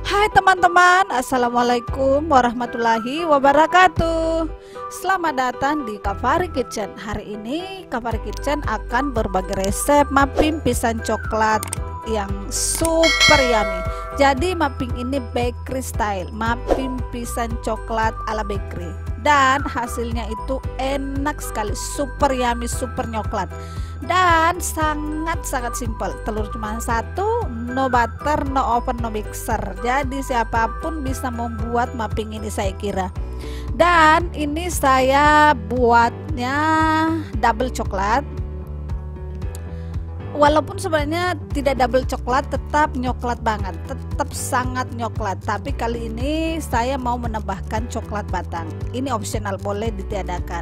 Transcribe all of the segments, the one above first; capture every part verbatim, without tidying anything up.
Hai teman-teman, assalamualaikum warahmatullahi wabarakatuh. Selamat datang di Kavari Kitchen. Hari ini Kavari Kitchen akan berbagi resep muffin pisang coklat yang super yummy. Jadi muffin ini bakery style, muffin pisang coklat ala bakery, dan hasilnya itu enak sekali, super yummy, super nyoklat, dan sangat-sangat simple. Telur cuma satu, no butter, no oven, no mixer. Jadi siapapun bisa membuat muffin ini saya kira. Dan ini saya buatnya double coklat. Walaupun sebenarnya tidak double coklat, tetap nyoklat banget, tetap sangat nyoklat. Tapi kali ini saya mau menambahkan coklat batang. Ini opsional, boleh ditiadakan.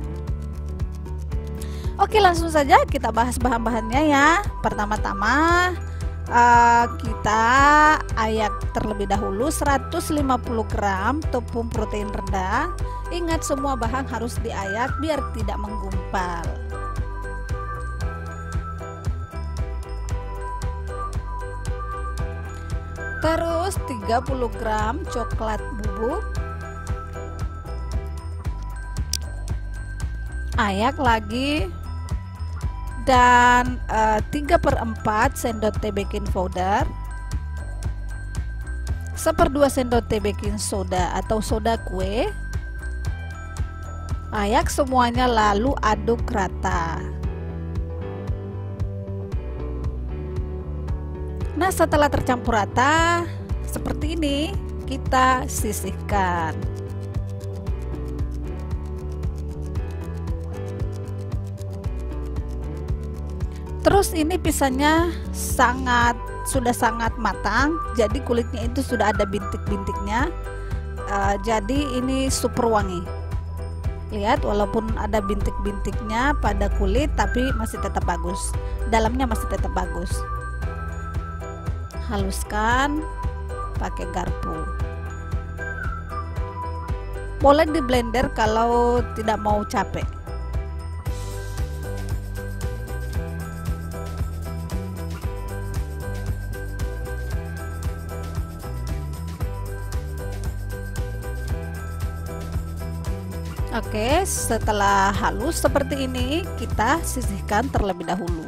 Oke, langsung saja kita bahas bahan-bahannya ya. Pertama-tama uh, kita ayak terlebih dahulu seratus lima puluh gram tepung protein rendah. Ingat, semua bahan harus diayak biar tidak menggumpal. Terus tiga puluh gram coklat bubuk, ayak lagi, dan uh, tiga per empat sendok teh baking powder, seperdua sendok teh baking soda atau soda kue. Ayak semuanya lalu aduk rata. Nah, setelah tercampur rata seperti ini, kita sisihkan. Terus ini pisangnya sangat sudah sangat matang, jadi kulitnya itu sudah ada bintik-bintiknya. Uh, jadi ini super wangi. Lihat, walaupun ada bintik-bintiknya pada kulit, tapi masih tetap bagus. Dalamnya masih tetap bagus. Haluskan pakai garpu. Boleh di blender kalau tidak mau capek. Oke, setelah halus seperti ini, kita sisihkan terlebih dahulu.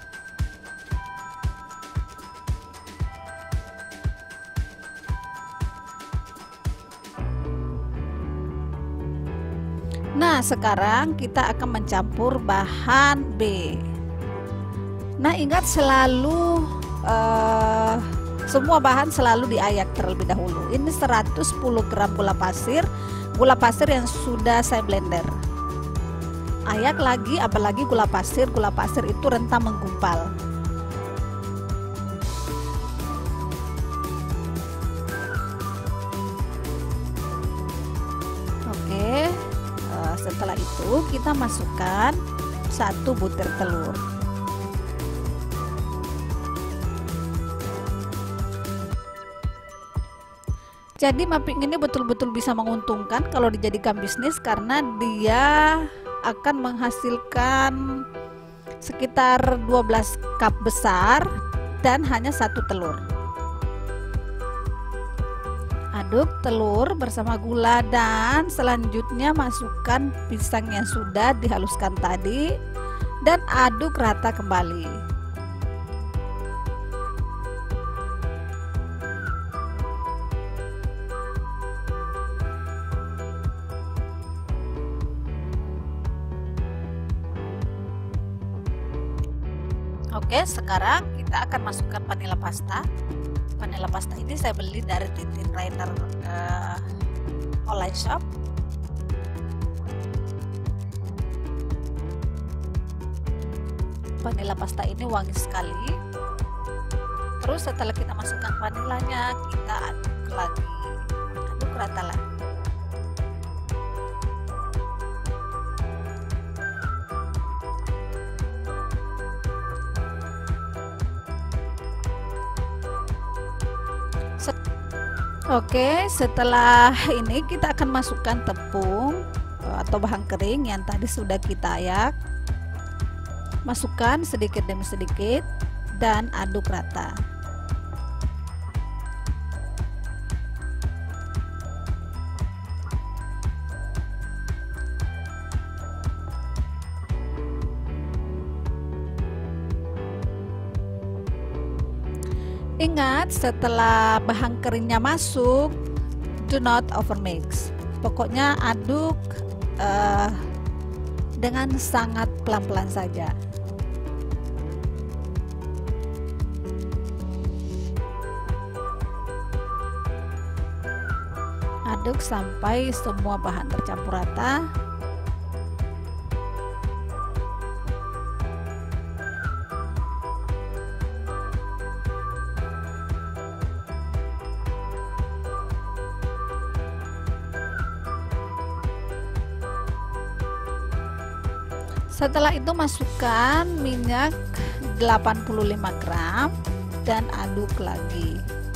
Nah, sekarang kita akan mencampur bahan B. Nah, ingat selalu uh, semua bahan selalu diayak terlebih dahulu. Ini seratus sepuluh gram gula pasir, gula pasir yang sudah saya blender. Ayak lagi, apalagi gula pasir, gula pasir itu rentan menggumpal. Oke. Setelah itu kita masukkan satu butir telur. Jadi muffin ini betul-betul bisa menguntungkan kalau dijadikan bisnis, karena dia akan menghasilkan sekitar dua belas cup besar dan hanya satu telur. Aduk telur bersama gula dan selanjutnya masukkan pisang yang sudah dihaluskan tadi dan aduk rata kembali. Oke, sekarang kita akan masukkan vanilla pasta. Vanilla pasta ini saya beli dari Titin Rainer uh, online shop. Vanilla pasta ini wangi sekali. Terus setelah kita masukkan vanilanya, kita aduk lagi, aduk rata lah. Oke, setelah ini kita akan masukkan tepung atau bahan kering yang tadi sudah kita ayak. Masukkan sedikit demi sedikit dan aduk rata. Ingat, setelah bahan keringnya masuk, do not overmix. Pokoknya aduk uh, dengan sangat pelan-pelan saja. Aduk sampai semua bahan tercampur rata. Setelah itu masukkan minyak delapan puluh lima gram dan aduk lagi.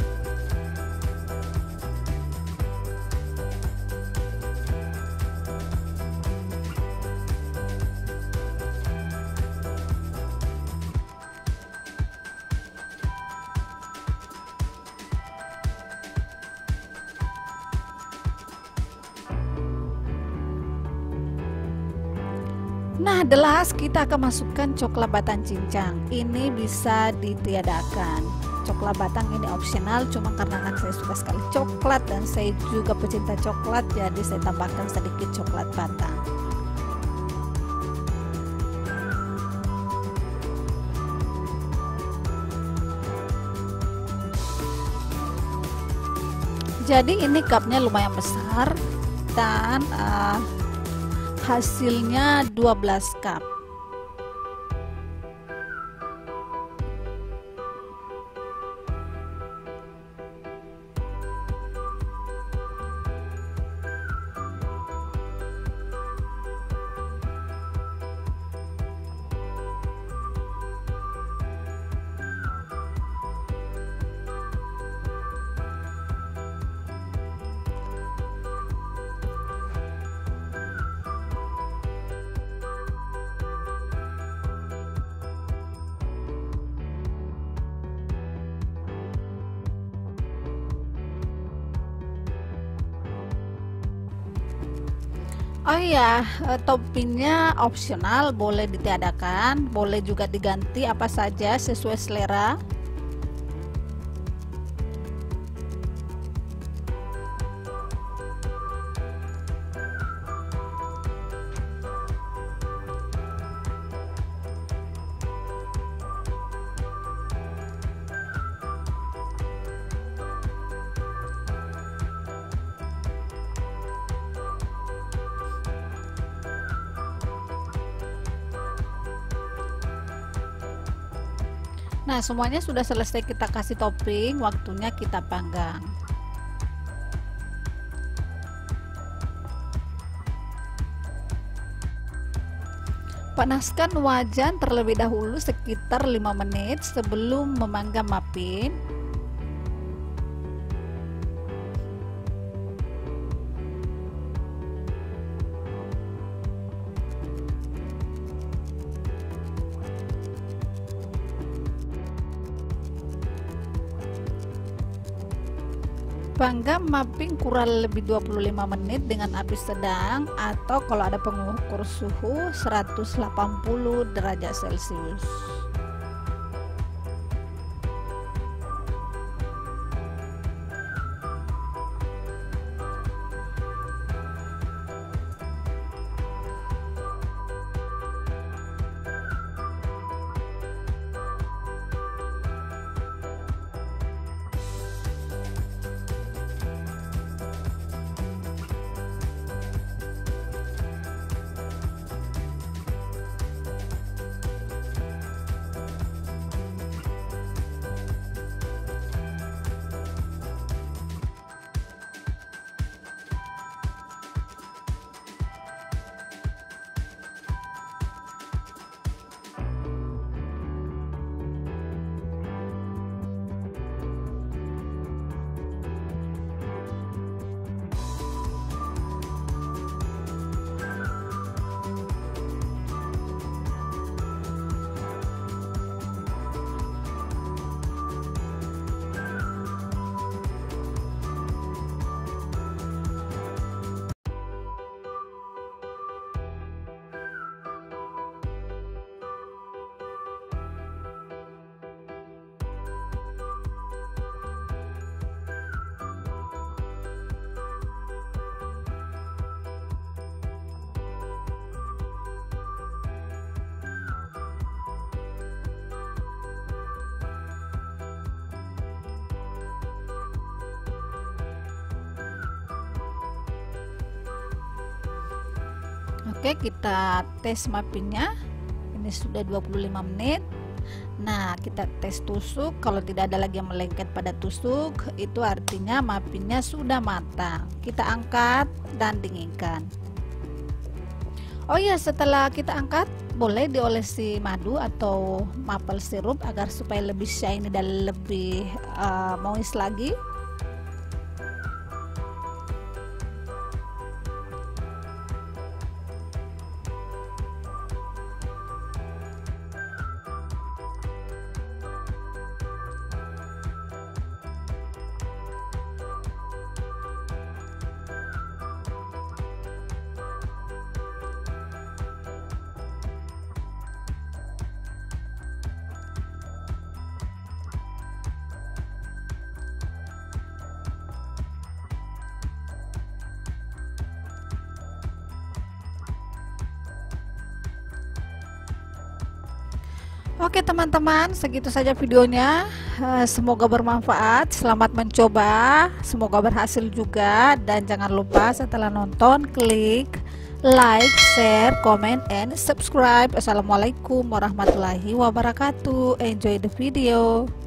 Nah, the last kita akan masukkan coklat batang cincang. Ini bisa ditiadakan. Coklat batang ini opsional, cuma karena kan saya suka sekali coklat dan saya juga pecinta coklat, jadi saya tambahkan sedikit coklat batang. Jadi ini cupnya lumayan besar dan uh, hasilnya dua belas cup. Oh iya, toppingnya opsional, boleh ditiadakan, boleh juga diganti apa saja sesuai selera. Nah, semuanya sudah selesai kita kasih topping, waktunya kita panggang. Panaskan wajan terlebih dahulu sekitar lima menit sebelum memanggang muffin. Panggang muffin kurang lebih dua puluh lima menit dengan api sedang, atau kalau ada pengukur suhu seratus delapan puluh derajat celcius. Oke, kita tes muffin-nya. Ini sudah dua puluh lima menit. Nah, kita tes tusuk. Kalau tidak ada lagi yang melengket pada tusuk, itu artinya muffinnya sudah matang. Kita angkat dan dinginkan. Oh ya, setelah kita angkat, boleh diolesi madu atau maple syrup agar supaya lebih shiny dan lebih uh, moist lagi. Oke teman-teman, segitu saja videonya. Semoga bermanfaat. Selamat mencoba, semoga berhasil juga. Dan jangan lupa setelah nonton klik like, share, comment, and subscribe. Assalamualaikum warahmatullahi wabarakatuh. Enjoy the video.